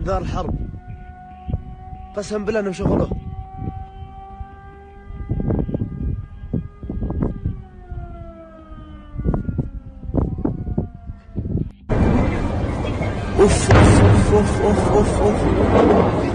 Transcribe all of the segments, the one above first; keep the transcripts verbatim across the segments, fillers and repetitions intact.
انذار الحرب. قسم بالله انه شغله. اوف اوف اوف اوف اوف اوف.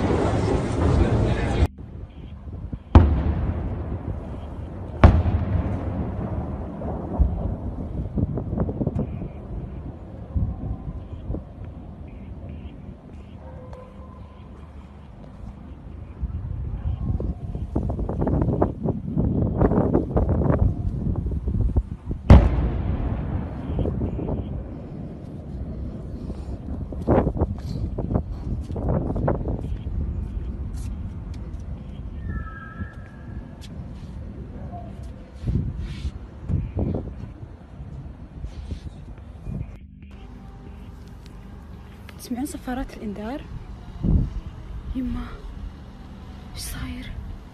تسمعون صفارات الإنذار؟ يما ايش صاير؟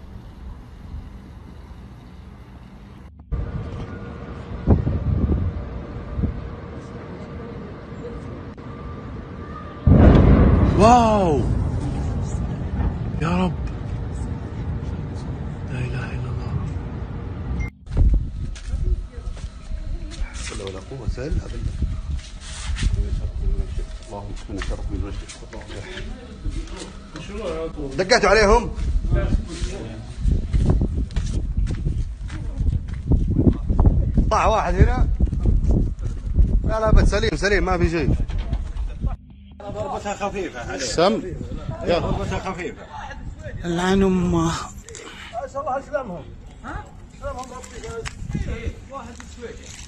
واو يا رب، لا اله الا الله. حول ولا قوة الا بالله. اللهم من شر من وجهك. دقيتوا عليهم؟ طلع واحد هنا. لا لا بس سليم سليم ما في شيء. ضربتها خفيفة عليه. سم يلا ضربتها خفيفة. لعن امه. اسال الله يسلمهم. ها؟ سلمهم واحد سويدي.